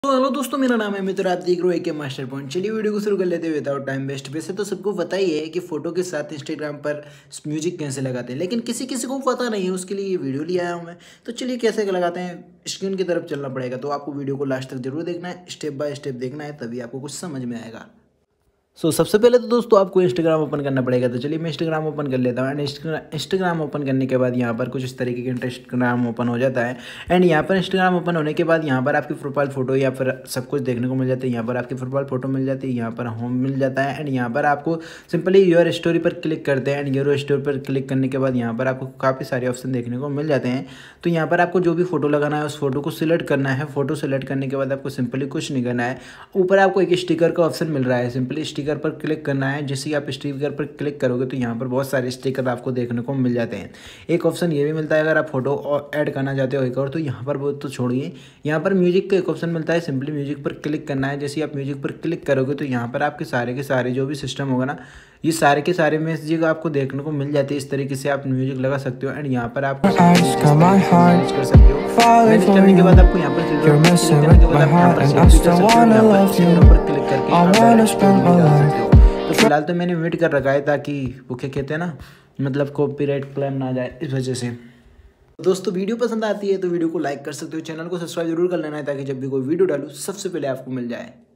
तो हेलो दोस्तों, मेरा नाम है मित्र, आप देख रहे हो एक मास्टर पॉइंट। चलिए वीडियो को शुरू कर लेते हैं विदाउट टाइम वेस्ट। वैसे तो सबको पता ही है कि फोटो के साथ इंस्टाग्राम पर म्यूजिक कैसे लगाते हैं, लेकिन किसी किसी को पता नहीं है। उसके लिए ये वीडियो लिया आया हूँ मैं। तो चलिए कैसे लगाते हैं, स्क्रीन की तरफ चलना पड़ेगा। तो आपको वीडियो को लास्ट तक जरूर देखना है, स्टेप बाय स्टेप देखना है, तभी आपको कुछ समझ में आएगा। सबसे पहले तो दोस्तों आपको इंस्टाग्राम ओपन करना पड़ेगा। तो चलिए मैं इंस्टाग्राम ओपन कर लेता हूँ। एंड इंस्टाग्राम ओपन करने के बाद यहाँ पर कुछ इस तरीके का इंस्टाग्राम ओपन हो जाता है। एंड यहाँ पर इंस्टाग्राम ओपन होने के बाद यहाँ पर आपकी प्रोफाइल फोटो या फिर सब कुछ देखने को मिल जाता है। यहाँ पर आपकी प्रोफाइल फोटो मिल जाती है, यहाँ पर होम मिल जाता है। एंड यहाँ पर आपको सिंपली योर स्टोरी पर क्लिक करते हैं। एंड योर स्टोरी पर क्लिक करने के बाद यहाँ पर आपको काफ़ी सारे ऑप्शन देखने को मिल जाते हैं। तो यहाँ पर आपको जो भी फोटो लगाना है उस फोटो को सिलेक्ट करना है। फोटो सिलेक्ट करने के बाद आपको सिंपली कुछ नहीं करना है। ऊपर आपको एक स्टिकर का ऑप्शन मिल रहा है, सिंपली स्टिकर पर क्लिक करना है। जैसे ही आप स्टिकर पर क्लिक करोगे तो यहाँ पर बहुत सारे स्टिकर आपको देखने को मिल जाते हैं। एक ऑप्शन ये भी मिलता है, अगर आप फोटो ऐड करना चाहते हो एक और, तो यहाँ पर वो तो छोड़िए, यहाँ पर म्यूजिक का एक ऑप्शन मिलता है। सिंपली म्यूजिक पर क्लिक करना है। जैसे ही आप म्यूजिक पर क्लिक करोगे तो यहाँ पर आपके सारे के सारे जो भी सिस्टम होगा ना, ये सारे के सारे म्यूजिक आपको देखने को मिल जाते हैं। इस तरीके से आप म्यूजिक लगा सकते हो। एंड यहाँ पर आप कर सकते हो। करने के बाद आपको यहाँ पर क्लिक करके तो फिलहाल तो मैंने म्यूट कर रखा है ताकि वो क्या कहते हैं ना, मतलब कॉपीराइट क्लेम ना जाए, इस वजह से। दोस्तों वीडियो पसंद आती है तो वीडियो को लाइक कर सकते हो, चैनल को सब्सक्राइब जरूर कर लेना है ताकि जब भी कोई वीडियो डालूँ सबसे पहले आपको मिल जाए।